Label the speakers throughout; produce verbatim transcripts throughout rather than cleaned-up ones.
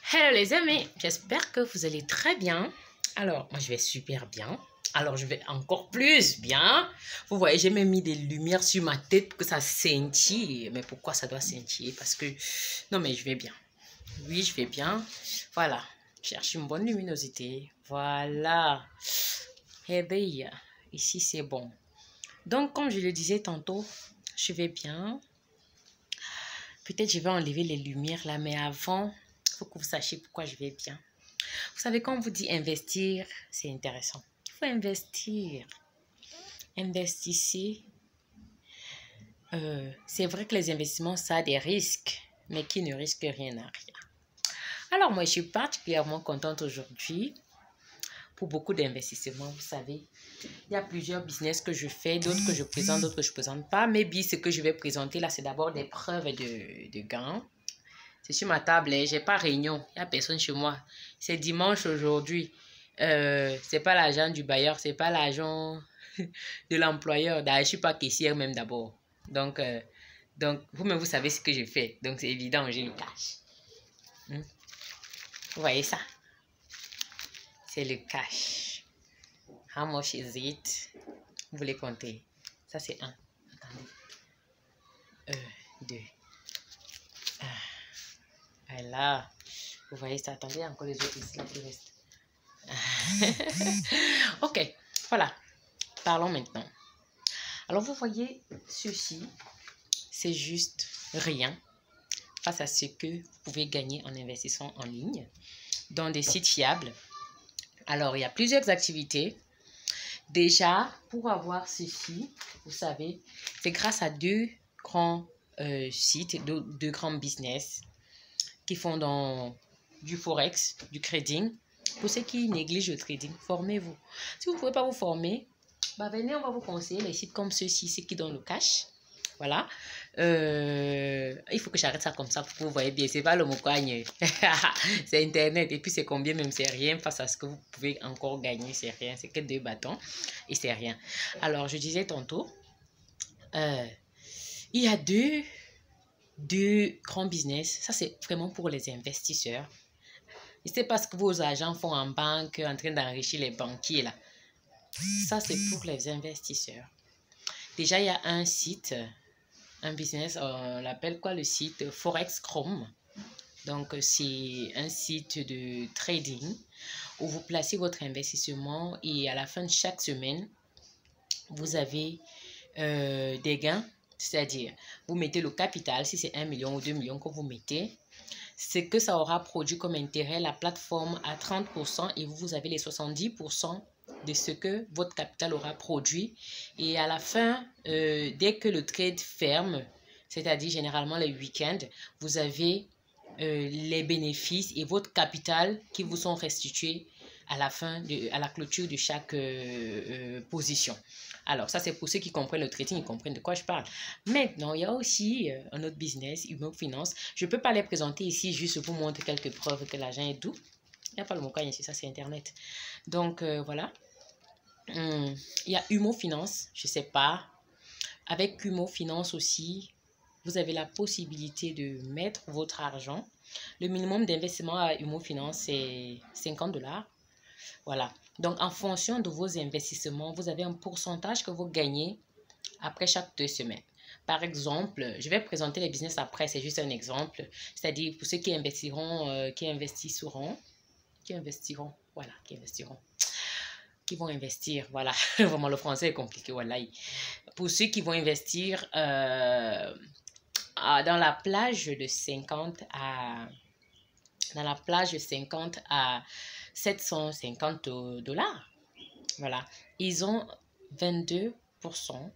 Speaker 1: Hello les amis, j'espère que vous allez très bien. Alors, moi je vais super bien. Alors, je vais encore plus bien. Vous voyez, j'ai même mis des lumières sur ma tête pour que ça scintille. Mais pourquoi ça doit scintiller? Parce que, non mais je vais bien. Oui, je vais bien. Voilà, cherche une bonne luminosité. Voilà. Eh bien, ici c'est bon. Donc, comme je le disais tantôt, je vais bien. Peut-être je vais enlever les lumières là, mais avant, il faut que vous sachiez pourquoi je vais bien. Vous savez, quand on vous dit investir, c'est intéressant. Il faut investir. Investissez. Euh, c'est vrai que les investissements, ça a des risques, mais qui ne risque rien n'a rien. Alors, moi, je suis particulièrement contente aujourd'hui pour beaucoup d'investissements. Vous savez, il y a plusieurs business que je fais, d'autres que je présente, d'autres que je ne présente pas. Maybe ce que je vais présenter là, c'est d'abord des preuves de, de gains. C'est sur ma table, je n'ai pas réunion, il n'y a personne chez moi. C'est dimanche aujourd'hui. Euh, ce n'est pas l'argent du bailleur, ce n'est pas l'argent de l'employeur. Je ne suis pas caissière même d'abord. Donc, euh, donc vous-même, vous savez ce que je fais. Donc, c'est évident, j'ai le cash. Hmm? Vous voyez ça? C'est le cash. How much is it? Vous voulez compter? Ça, c'est un. Attendez. Un, deux. Ah, là. Vous voyez ça? Attendez, encore les autres ici, là qui restent. Ok, voilà. Parlons maintenant. Alors, vous voyez, ceci, c'est juste rien face à ce que vous pouvez gagner en investissant en ligne dans des sites fiables. Alors, il y a plusieurs activités. Déjà, pour avoir ceci, vous savez, c'est grâce à deux grands euh, sites, deux, deux grands business qui font dans du forex, du trading. Pour ceux qui négligent le trading, formez-vous. Si vous ne pouvez pas vous former, bah venez, on va vous conseiller les sites comme ceux-ci, ceux qui donnent le cash. Voilà. Euh, il faut que j'arrête ça comme ça pour que vous voyez bien. C'est pas le mocagne. C'est Internet. Et puis, c'est combien même? C'est rien face à ce que vous pouvez encore gagner. C'est rien. C'est que deux bâtons. Et c'est rien. Alors, je disais tantôt, euh, il y a deux, deux grands business. Ça, c'est vraiment pour les investisseurs. Et c'est pas ce que vos agents font en banque en train d'enrichir les banquiers là. Ça, c'est pour les investisseurs. Déjà, il y a un site, un business, on l'appelle quoi le site? Forex Chrome. Donc, c'est un site de trading où vous placez votre investissement et à la fin de chaque semaine, vous avez euh, des gains. C'est-à-dire, vous mettez le capital, si c'est un million ou deux millions que vous mettez, c'est que ça aura produit comme intérêt la plateforme à trente pour cent et vous avez les soixante-dix pour cent de ce que votre capital aura produit. Et à la fin, euh, dès que le trade ferme, c'est-à-dire généralement les week-ends, vous avez euh, les bénéfices et votre capital qui vous sont restitués à la fin, de, à la clôture de chaque euh, euh, position. Alors, ça, c'est pour ceux qui comprennent le trading, ils comprennent de quoi je parle. Maintenant, il y a aussi euh, un autre business, Humo Finance. Je ne peux pas les présenter ici juste pour montrer quelques preuves que l'argent est doux. Il n'y a pas le mot quand ici, ça c'est Internet. Donc, euh, voilà. Hum, il y a Humo Finance, je ne sais pas. Avec Humo Finance aussi, vous avez la possibilité de mettre votre argent. Le minimum d'investissement à Humo Finance, c'est cinquante dollars. Voilà. Donc, en fonction de vos investissements, vous avez un pourcentage que vous gagnez après chaque deux semaines. Par exemple, je vais présenter les business après, c'est juste un exemple. C'est-à-dire pour ceux qui investiront, euh, qui investisseront, qui investiront, voilà, qui investiront, qui vont investir, voilà. Vraiment, le français est compliqué, voilà. Pour ceux qui vont investir euh, dans la plage de cinquante à... dans la plage de cinquante à sept cent cinquante dollars. Voilà. Ils ont vingt-deux pour cent.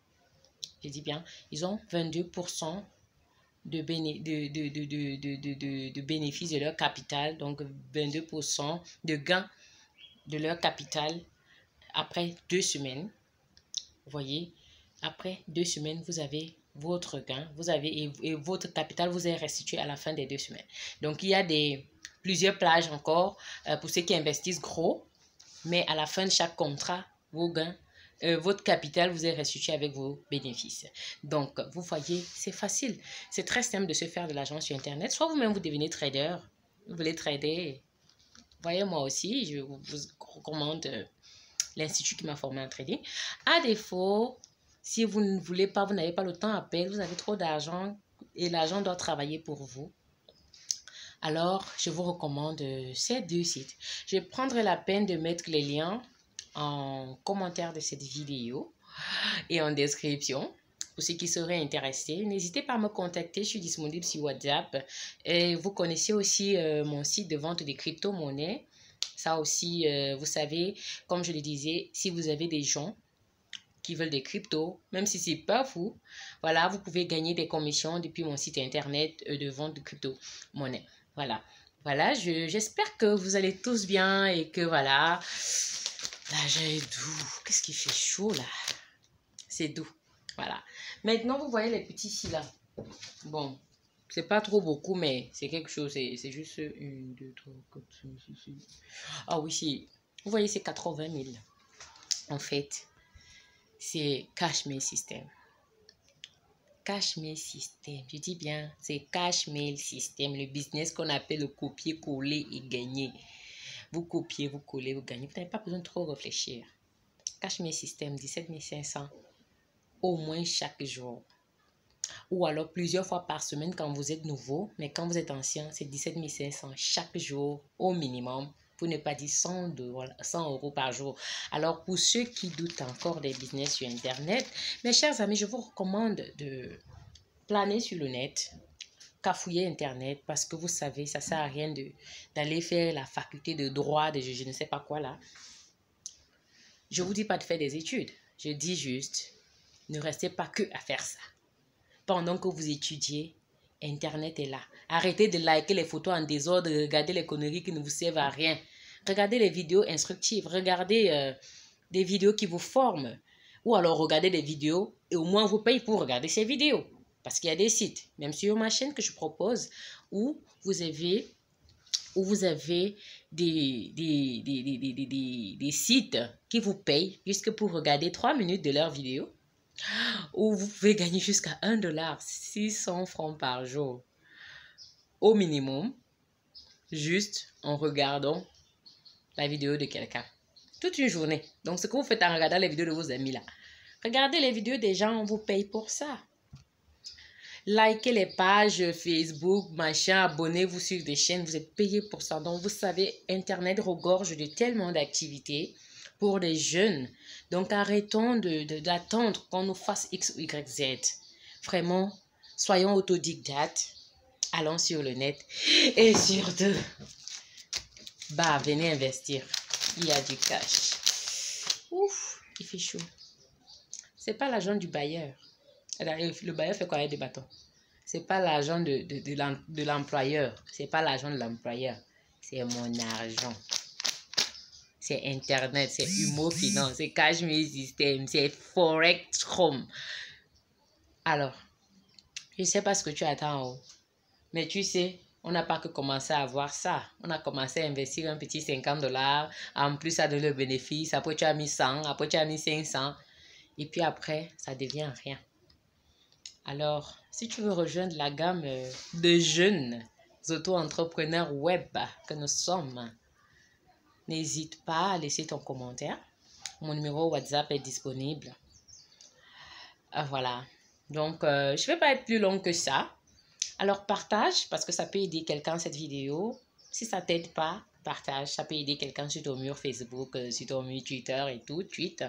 Speaker 1: Je dis bien, ils ont vingt-deux pour cent de, béné de, de, de, de, de, de, de bénéfices de leur capital. Donc, vingt-deux pour cent de gains de leur capital après deux semaines. Vous voyez, après deux semaines, vous avez votre gain. Vous avez, et, et votre capital vous est restitué à la fin des deux semaines. Donc, il y a des... plusieurs plages encore euh, pour ceux qui investissent gros, mais à la fin de chaque contrat, vos gains, euh, votre capital vous est restitué avec vos bénéfices. Donc, vous voyez, c'est facile. C'est très simple de se faire de l'argent sur Internet. Soit vous-même, vous devenez trader, vous voulez trader, voyez moi aussi, je vous recommande euh, l'institut qui m'a formé en trading. À défaut, si vous ne voulez pas, vous n'avez pas le temps à perdre, vous avez trop d'argent et l'argent doit travailler pour vous, alors je vous recommande euh, ces deux sites. Je prendrai la peine de mettre les liens en commentaire de cette vidéo et en description. Pour ceux qui seraient intéressés, n'hésitez pas à me contacter, je suis disponible sur WhatsApp. Et vous connaissez aussi euh, mon site de vente de crypto-monnaies. Ça aussi, euh, vous savez, comme je le disais, si vous avez des gens qui veulent des cryptos, même si ce n'est pas vous, voilà, vous pouvez gagner des commissions depuis mon site internet euh, de vente de crypto-monnaies. Voilà, voilà, j'espère que vous allez tous bien et que voilà, là j'ai doux. Qu'est-ce qui fait chaud là? C'est doux. Voilà. Maintenant, vous voyez les petits ici là. Bon, c'est pas trop beaucoup, mais c'est quelque chose. C'est juste une, deux, trois, quatre, cinq, six, six. Ah oui, si. Vous voyez, c'est quatre-vingt mille. En fait, c'est Cashmail System. Cashmail System. Je dis bien, c'est Cashmail System. Le business qu'on appelle le copier-coller et gagner. Vous copiez, vous collez, vous gagnez. Vous n'avez pas besoin de trop réfléchir. Cashmail System, dix-sept mille cinq cents. Au moins chaque jour. Ou alors plusieurs fois par semaine quand vous êtes nouveau. Mais quand vous êtes ancien, c'est dix-sept mille cinq cents chaque jour au minimum. Pour ne pas dire cent euros par jour. Alors pour ceux qui doutent encore des business sur Internet, mes chers amis, je vous recommande de planer sur le net, cafouiller Internet, parce que vous savez, ça ne sert à rien d'aller faire la faculté de droit, de je, je ne sais pas quoi là. Je ne vous dis pas de faire des études. Je dis juste... ne restez pas que à faire ça. Pendant que vous étudiez, Internet est là. Arrêtez de liker les photos en désordre, regardez les conneries qui ne vous servent à rien. Regardez les vidéos instructives, regardez euh, des vidéos qui vous forment. Ou alors regardez des vidéos et au moins on vous paye pour regarder ces vidéos. Parce qu'il y a des sites, même sur ma chaîne que je propose, où vous avez, où vous avez des, des, des, des, des, des, des sites qui vous payent juste pour regarder trois minutes de leurs vidéos. Où vous pouvez gagner jusqu'à un dollar, six cents francs par jour au minimum, juste en regardant la vidéo de quelqu'un. Toute une journée. Donc, ce que vous faites en regardant les vidéos de vos amis là. Regardez les vidéos des gens, on vous paye pour ça. Likez les pages Facebook, machin, abonnez-vous sur des chaînes, vous êtes payé pour ça. Donc, vous savez, Internet regorge de tellement d'activités pour les jeunes. Donc, arrêtons de, de, d'attendre qu'on nous fasse X, Y, Z. Vraiment, soyons autodidactes. Allons sur le net. Et surtout, bah, venez investir. Il y a du cash. Ouf, il fait chaud. C'est pas l'argent du bailleur. Le bailleur fait quoi avec des bâtons? C'est pas l'argent de, de, de l'employeur. C'est pas l'argent de l'employeur. C'est mon argent. C'est Internet, c'est Humo Finance, c'est Cashmail System, c'est Forex Home. Alors, je ne sais pas ce que tu attends en haut. Mais tu sais, on n'a pas que commencé à voir ça. On a commencé à investir un petit cinquante dollars. En plus, ça donne le bénéfice. Après, tu as mis cent. Après, tu as mis cinq cents. Et puis après, ça devient rien. Alors, si tu veux rejoindre la gamme de jeunes auto-entrepreneurs web que nous sommes, n'hésite pas à laisser ton commentaire. Mon numéro WhatsApp est disponible. Voilà. Donc, euh, je ne vais pas être plus long que ça. Alors, partage parce que ça peut aider quelqu'un cette vidéo. Si ça ne t'aide pas, partage. Ça peut aider quelqu'un sur ton mur Facebook, sur ton mur Twitter et tout, tweet.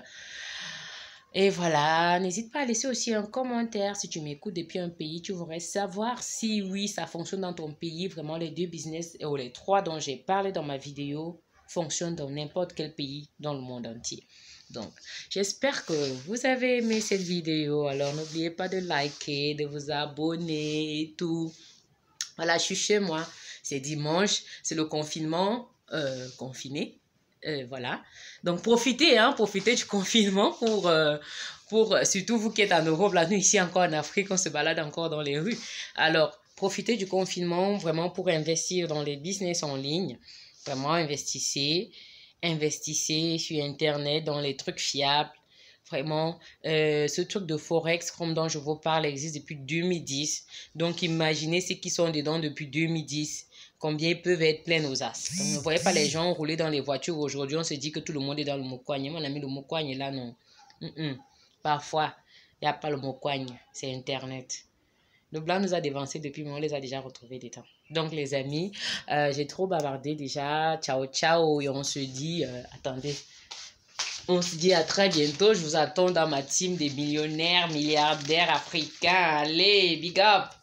Speaker 1: Et voilà, n'hésite pas à laisser aussi un commentaire si tu m'écoutes depuis un pays. Tu voudrais savoir si oui, ça fonctionne dans ton pays. Vraiment, les deux business, ou les trois dont j'ai parlé dans ma vidéo, fonctionnent dans n'importe quel pays dans le monde entier. Donc, j'espère que vous avez aimé cette vidéo. Alors, n'oubliez pas de liker, de vous abonner et tout. Voilà, je suis chez moi. C'est dimanche, c'est le confinement, euh, confiné. Euh, voilà. Donc, profitez, hein, profitez du confinement pour, euh, pour, surtout vous qui êtes en Europe, là, nous ici encore en Afrique, on se balade encore dans les rues. Alors, profitez du confinement vraiment pour investir dans les business en ligne. Vraiment, investissez. Investissez sur Internet dans les trucs fiables. Vraiment, euh, ce truc de Forex, comme dont je vous parle, existe depuis deux mille dix. Donc, imaginez ceux qui sont dedans depuis deux mille dix. combien ils peuvent être pleins aux as. Donc, ne voyez pas les gens rouler dans les voitures. Aujourd'hui, on se dit que tout le monde est dans le Mokwagne. Mon ami, le Mokwagne, là, non. Mm -mm. Parfois, il n'y a pas le Mokwagne, c'est Internet. Le blanc nous a dévancés depuis, mais on les a déjà retrouvés des temps. Donc, les amis, euh, j'ai trop bavardé déjà. Ciao, ciao. Et on se dit, euh, attendez, on se dit à très bientôt. Je vous attends dans ma team des millionnaires, milliardaires africains. Allez, big up!